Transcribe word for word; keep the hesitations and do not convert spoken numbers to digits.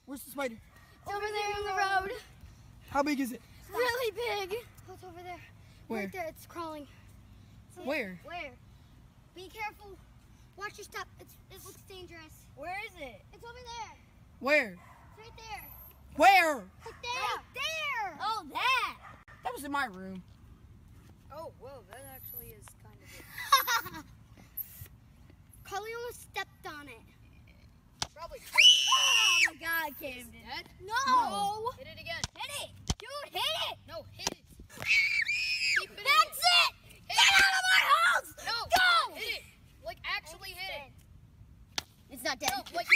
Where's the spider? It's over, over there in the road. How big is it? Stop. Really big. Oh, it's over there. Where? Right there. It's crawling. See Where? It? Where? Be careful. Watch your step. It's, it looks dangerous. Where is it? It's over there. Where? It's right there. Where? Right there. Right there. Oh, that. That was in my room. Oh, whoa, that actually is kind of big. Carly almost stepped on it. Probably. Oh my God, Camden. Dead? No. no. Hit it again. Hit it. Dude, hit it. No, hit it. Keep it. That's it. Hit Get it. out of my house. No. Go. Hit it. Like, actually hit it. It's not dead. No, like,